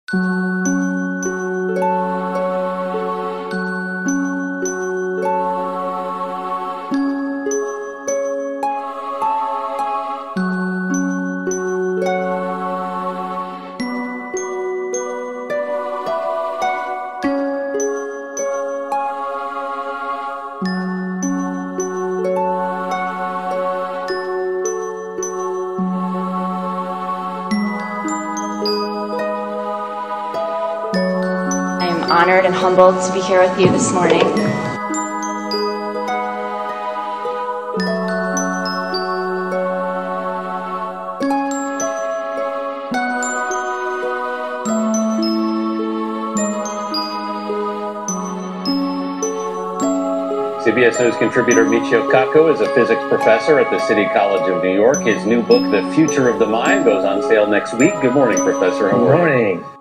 Honored and humbled to be here with you this morning. CBS News contributor Michio Kaku is a physics professor at the City College of New York. His new book, The Future of the Mind, goes on sale next week. Good morning, Professor. Good morning.